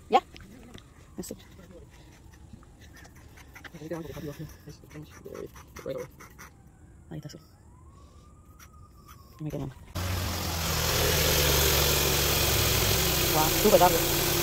¿Ya? Así. Ahí está, sí. Me queda más. Wow, súper rápido.